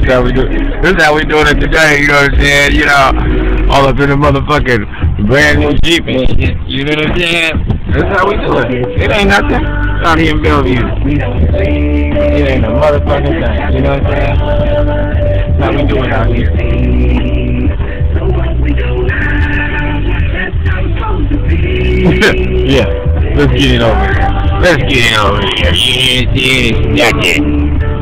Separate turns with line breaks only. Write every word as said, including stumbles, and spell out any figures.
is how we do. This is how we doing it today. You know what I'm saying? You know, all up in the motherfucking brand new Jeep and shit. You know what I'm saying? This is how we do it. It ain't nothing out here in Bellevue. It ain't a motherfucking thing. You know what I'm saying? That's how we do it out here. Yeah, let's get it over here. Let's get it over here. Yes, yes, that's it.